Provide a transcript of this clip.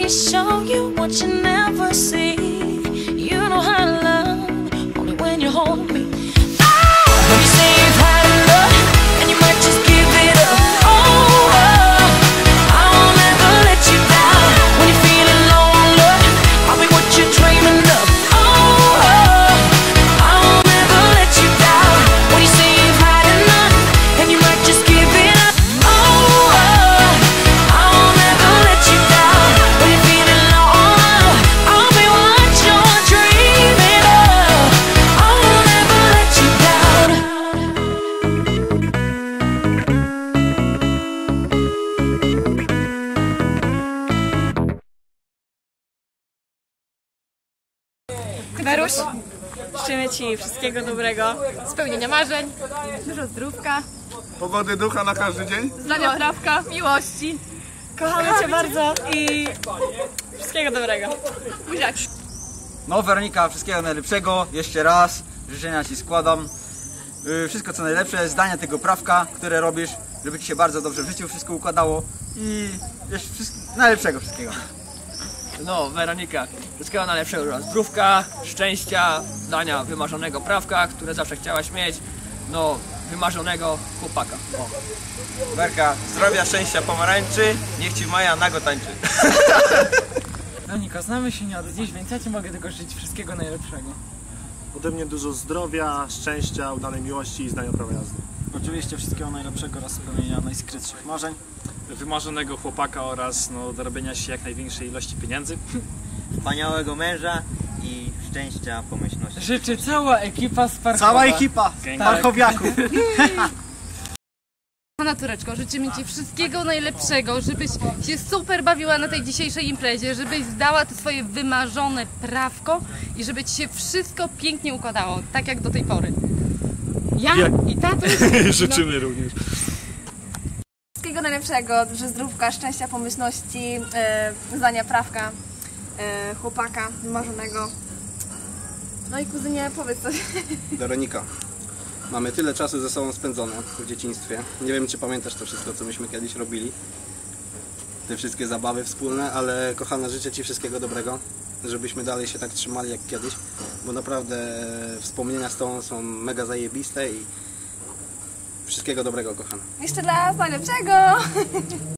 me show you what you never see. You know how to love only when you hold me. When you say you've had enough and you might just give it up. I won't ever let you down. When you're feeling low on love, I'll be what you're dreaming of. I won't ever let you down. When you say you've had enough and you might just give it up. I won't ever let you down. When you're feeling low on love, I'll be what you're dreaming of. I won't ever let you down. Weruś, życzymy Ci wszystkiego dobrego, spełnienia marzeń, dużo zdrówka, Pogody ducha na każdy dzień. zdania prawka, miłości. Kochamy Cię bardzo i wszystkiego dobrego. Buziaki. No Weronika, wszystkiego najlepszego, jeszcze raz życzenia Ci składam. Wszystko co najlepsze, zdania tego prawka, które robisz, żeby Ci się bardzo dobrze w życiu wszystko układało i jeszcze najlepszego wszystkiego. No, Weronika, wszystkiego najlepszego, zdrówka, szczęścia, dania wymarzonego prawka, które zawsze chciałaś mieć, no, wymarzonego chłopaka. O. Werka, zdrowia, szczęścia, pomarańczy, niech Ci Maja nago tańczy. Weronika, znamy się nie od dziś, więc ja Ci mogę tylko życzyć wszystkiego najlepszego. Ode mnie dużo zdrowia, szczęścia, udanej miłości i zdania prawa jazdy. Oczywiście wszystkiego najlepszego oraz spełnienia najskrytszych marzeń. Wymarzonego chłopaka oraz dorobienia się jak największej ilości pieniędzy. Wspaniałego męża i szczęścia, pomyślności. Życzy cała ekipa z Parkowa. Cała ekipa parkowiaków. Pana Tureczko, życzymy Ci wszystkiego najlepszego, żebyś się super bawiła na tej dzisiejszej imprezie, żebyś zdała to swoje wymarzone prawko i żeby Ci się wszystko pięknie układało, tak jak do tej pory. Ja i tatuś. Życzymy również. Wszystkiego najlepszego, dużo zdrówka, szczęścia, pomyślności, zdania prawka, chłopaka wymarzonego. No i kuzynie, powiedz coś. Weronika, mamy tyle czasu ze sobą spędzone w dzieciństwie. Nie wiem, czy pamiętasz to wszystko, co myśmy kiedyś robili. Te wszystkie zabawy wspólne, ale kochana, życzę Ci wszystkiego dobrego, żebyśmy dalej się tak trzymali jak kiedyś, bo naprawdę wspomnienia z Tobą są mega zajebiste i wszystkiego dobrego, kochana. Jeszcze dla nas najlepszego!